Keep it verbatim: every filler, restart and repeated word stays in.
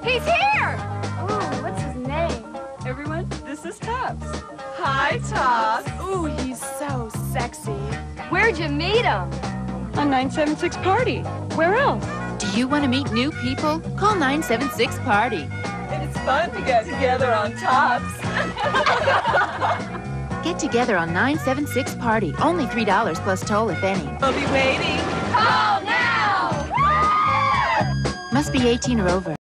He's here! Ooh, what's his name? Everyone, this is Tops. Hi, Tops. Ooh, he's so sexy. Where'd you meet him? On nine seven six Party. Where else? Do you want to meet new people? Call nine seven six party. It's fun to get together on Tops. Get together on nine seven six party. Only three dollars plus toll, if any. We'll be waiting. Call now! Must be eighteen or over.